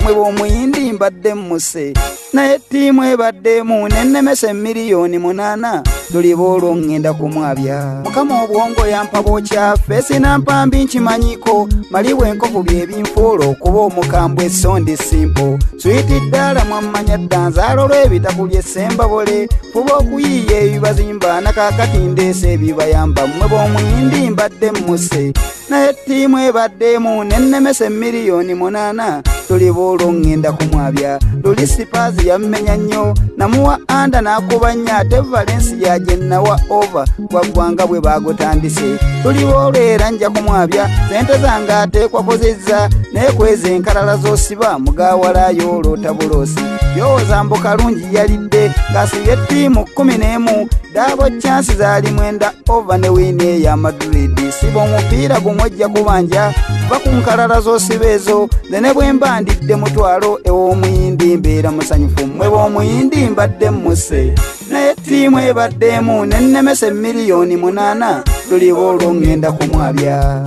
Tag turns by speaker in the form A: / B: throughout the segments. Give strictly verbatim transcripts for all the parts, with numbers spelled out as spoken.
A: mwe b'omuyindi mbadde muse naye ttiimu ebaddemu nennemese miliyoni munana tuli boolwo ŋŋenda kumwabya mukama obwongo yampa bwokyaffe sinampambi nkimanyiko maliwe enkofu byebinfuula okuba omukambwe essondi simpo switi ddala mwammanya ddanzaalo olw'ebitakulya essembabole fuba okuyiiya ebibazimba nakaakati ndeese ebibayamba mmwe b'omuyindi mbadde muse naye ttiimu ebaddemu nennemese miliyoni munana tuli boolwo ŋŋenda kumwabya luli sipaazi yammenya nnyo namuwa anda n'akuba nnya ate valensi yagennawa ova gwaggwanga bwe baagutandise tuli boolwo era nja kumwabya sente zange ateekwakozezza naye kweza enkalala z'osiba mugawalayo oloota buloosi yowooza mbu kalungi yalidde ng'asibye ttiimu kkumi n'emu daabo chansi zaali mwenda ova ne wiini ey'amaduridi siba omupiira gumwojja kubanja va ku nkalala z'osiba ezo nze ne bwe mba ndidde mutwalo ew'omuyindi mbeera musanyufu mmwe b'omuyindi mbadde muse naye ttiimu ebaddemu nennemese miliyoni munana tuli boolwo ŋŋenda kumwabya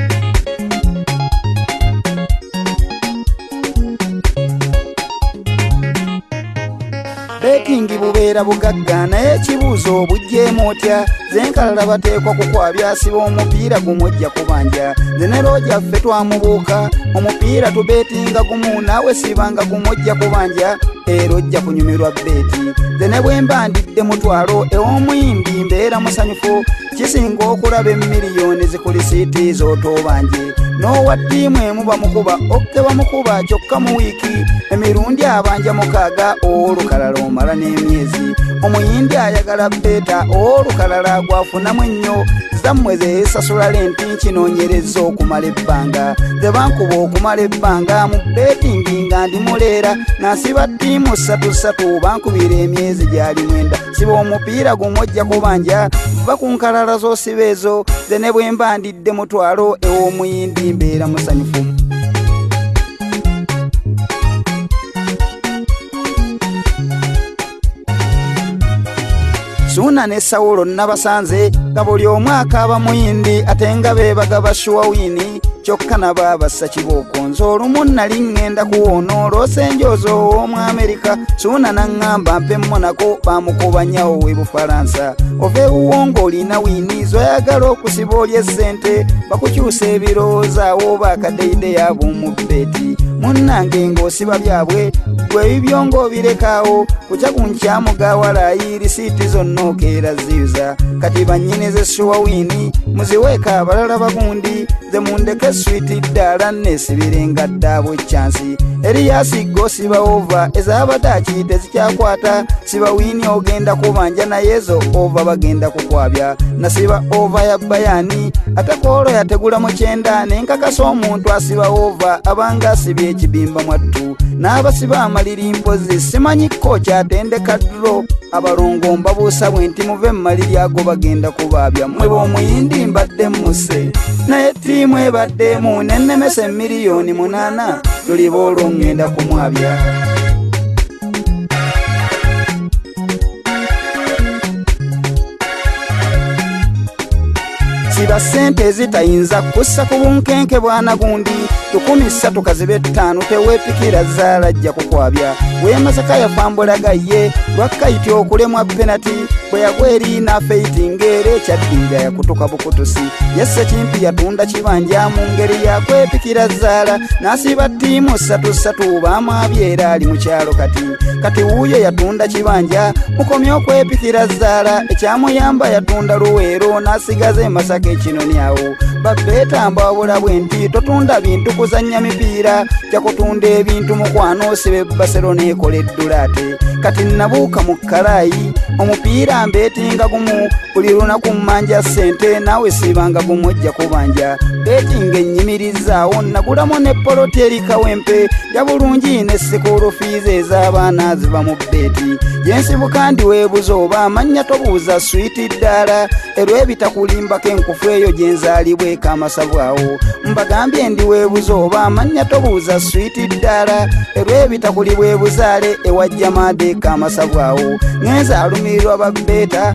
A: betingi bubeera bugagga naye ekibuuzo obugjeemu otya zenkalala bateekwa kukwabya siba omupiira gumwojja kubanja nze ne loojaffe twamubuuka omupiira tubeetinga gumu naawe sibanga gumwojja kubanja era ojja kunyumirwa beeti nze ne bwe mba ndidde mutwalo ew'omuyindi mbeera musanyufu kisinga okulaba emiliyoni zikulisiiti z'otoobanje n'owa ttiimu emu bamukuba okke bamukuba kyokka mu wiiki emirundi abanja mukaaga olukalala omala n'emyezi omuyindi ayagala beeta olukalala gwafunamu ennyo zammwe zeesasula lenti nkinoonyereza okumala ebbanga ze bankuba okumala ebbanga mu beetingi nga ndi muleera nansiba ttiimu ssatu ssatu bankubira emyezi gyali mwenda siba omupiira gumwojja kubanja va ku nkalala z'osiba ezo ze ne bwe mba ndidde mutwalo ew'omuyindi mbeera musanyufu Suna ne Sawulo nabasanze nga buli omwaka abamuyindi ate nga beebaga bashuwa wiini kyokka naba bassa kibooko nze olumu nali ŋŋenda kuwona olwoosa enjoozi ow'omu Amerika Suna naŋŋamba mpe Monaco bamukuba nnyawo w'e Bufalansa ova ewuwo ng'olina wiini zoyagala okusiba oli essente bakukyusa ebirowoozo awo oba akadeide ab'omu beeti munnange ng'osiba byabwe gwe ebibyo ng'obirekaawo kukya ku nkyamugawalayi risiiti zonna okeera ziyuza kati bannyini z'essuwa wiini muziweeka abalala bagundi ze mundeke switi ddala nneesibirenga ddaabo eccansi eriyasi gosiba ova ez'abadde akiyite zikyakwata siba wiini ogenda kubanja naye ezo ova bagenda kukwabya nasiba ova ya bayani ate koolo yategula mu kyenda nenkakasa omuntu asiba ova abanga asibye ekibimba mwattu n'abasiba amaliri mpozi simanyi kkoki atendeka dro abalongo mbabuusa bwe nti muve mu maliri ago bagenda kubaabya mmwe b'omuyindi mbadde muse naye ttiimu ebaddemu nennemese miliyoni munana tuli boolwo ŋŋenda kumwabya siba ssente ezitayinza kussa ku bunkenke bwana gundi lukumi ssatu kazibe ttaano teweepikira zaala ajja kukwabya weemasaka yafambulaga ye lwakkayiti okulemwa penati bwe yagwa eri n'afeitinga era ekyaddinga yakutuka bukutusi yesse kimpi yatunda kibanja mu ngeri yakwepikira zaala n'asiba ttiimu ssatu ssatu baamwabya era ali mu kyalo kati kati wuuyo yatunda kibanja mukomye okwepikira zaala ekyamuyamba yatunda luweero n'asigaza emasaka ekinoni awo babbeetamba wabula bwe nti totunda bintu kuzannya mipiira kyakutunda ebintu mukwano osiba Barcelona ekola eddulaate kati nabuuka mu kalaayi omupiira mbeetinga gumu buli lunaku mmanja ssente naawe siibanga gumwojja kubanja beetinga ennyimirizaawo nagulamu ne poloti eri kawempe ya bulungi ne sikuulu fiizi ez'abaana ziva mu beeti yensibuka ndi weebuza oba amannya tobuuza switi ddala erw'ebitakulimbako enkufu eyo gye nzaalibweko amasavu awo mbagambye ndi weebuza oba amannya tobuuza switi ddala erw'ebitakuli bwe buzaale ewajja maadeeko amasavu awo ngenza alumirirwa babbeeta